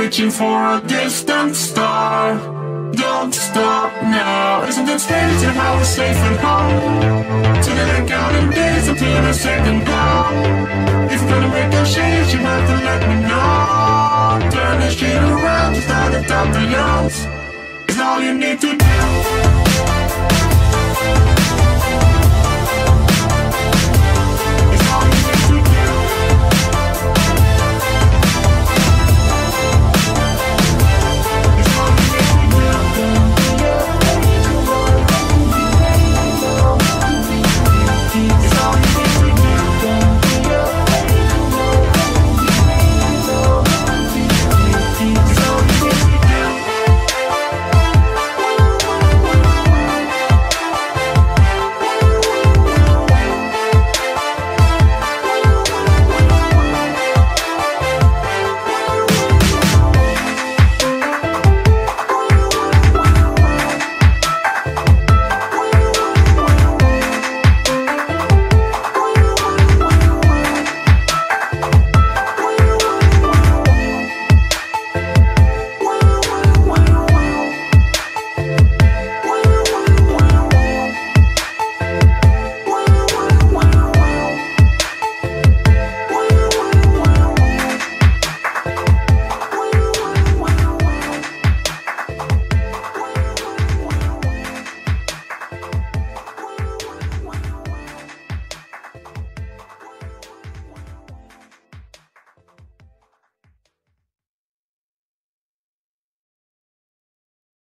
reaching for a distant star. Don't stop now. Isn't it strange how we're safe and home? Together counting days until the second blow. If you're gonna make a change, you have to let me know. Turn this shit around, start at the top of yours. It's all you need to do.